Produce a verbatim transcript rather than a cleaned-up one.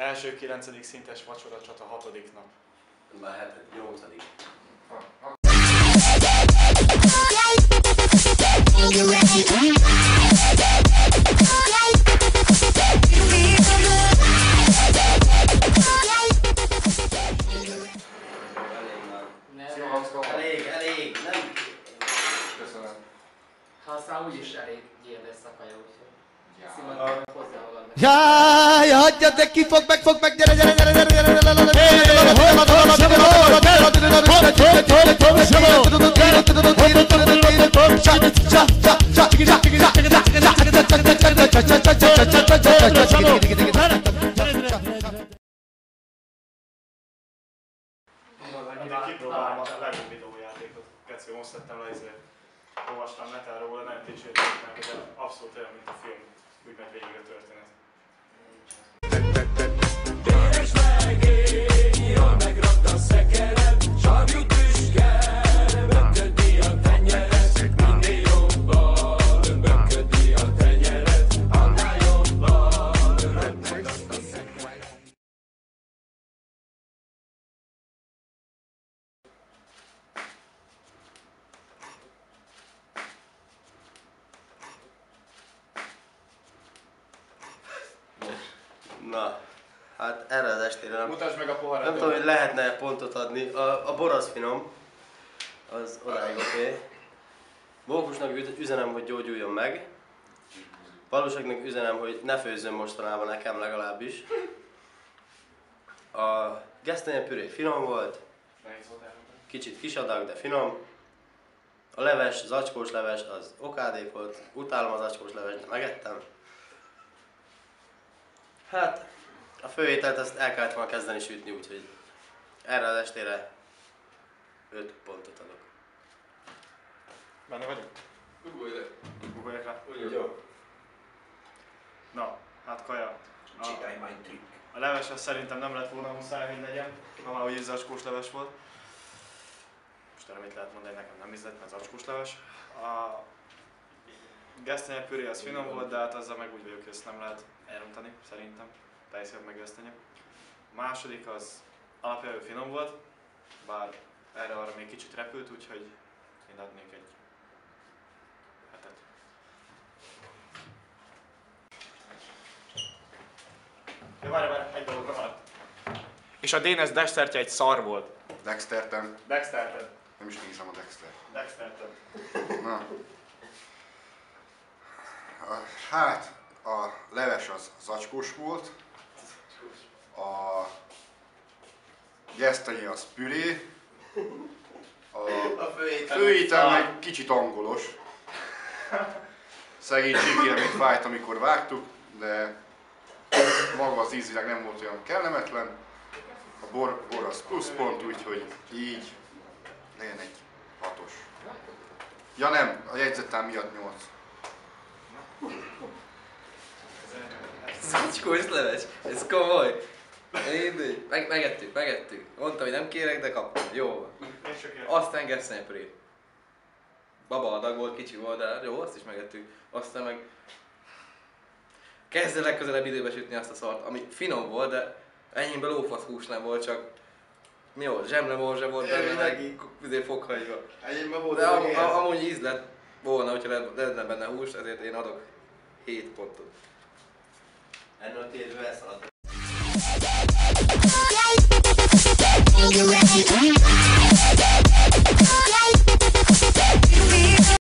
Első kilencedik szintes vacsora csata hatodik nap. Már hetedik, nyolcadik. Elég, elég, nem. Köszönöm. Ha aztán úgyis elég gyér lesz a kaja, úgyhogy Szimon hozzá magad meg. Jaj, hagyjad, de ki fog meg, fog meg, gyere, gyere, gyere, gyere, gyere, Kipróbálom a legjobb videójátékot. Kecő, most szedtem le, ezért olvastam neten róla, nagyon dicsérték meg, de abszolút olyan, mint a film. Úgy megy végig a történet. Édes legény, jól megrakta a szekered, savjú tüske, böködi a tenyered, minél jobban, böködi a tenyered, annál jobban, megrakta a szekered. Na, hát erre az estére nem, Mutasd meg a poharat. nem tudom, hogy lehetne pontot adni. A, a bor az finom, az odáig oké. Okay. Mókusnak üzenem, hogy gyógyuljon meg. Valóságnak üzenem, hogy ne főzzön mostanában nekem legalábbis. A gesztenyepüré finom volt, kicsit kis adag, de finom. A leves, zacskós leves az okádék volt, utálom az zacskós leves, de megettem. Hát, a főételt azt el kellett volna kezdeni sütni, úgyhogy erre az estére öt pontot adok. Benne vagyok? Ugolj le. Ugoljak rá? Jó. Na, hát kaja. A, Csinálj majd trükk. a leves az szerintem nem lett volna muszáj, hogy legyen. Ha már úgyis zacskós leves volt. Most erre mit lehet mondani, nekem nem ízlett, mert zacskós leves. A gesztenyepüré az finom volt, de hát azzal meg úgy vagyok, hogy ezt nem lehet elrontani, szerintem. Tejszín meg gesztenye. A második az alapjául finom volt, bár erre-arra még kicsit repült, úgyhogy én adnék egy hetet. Jó, várj, várj, egy dologra maradt. És a Dénes Dextertje egy szar volt. Dextertem. Dexterted. Nem is nézem a Dexter. Dexterted. Na. A, hát, a leves az zacskós volt. A gesztenye az püré. A, A főétel, főétel meg kicsit angolos. Szegény Csíkire még fájt, amikor vágtuk, de maga az ízileg nem volt olyan kellemetlen. A bor, bor az pluszpont, úgyhogy így legyen egy hatos. Ja nem, a jegyzetám miatt nyolc. Zacskós leves, ez komoly. Mindegy, meg, megettük, megettük. Mondtam, hogy nem kérek, de kaptam. Jó. Aztán gesztenyepüré. Baba adag volt, kicsi volt, de jó, azt is megettük. Aztán meg kezdve legközelebb időbe sütni azt a szart, ami finom volt, de enyémben lófasz hús nem volt, csak mi volt, zsemlemorzsa volt benne, meg azért foghagyva. Enyémben volt, De am, am, amúgy íz lett volna, hogyha lenne benne hús, ezért én adok hét pontot. Ennél a térdbe elszaladt. Are you ready?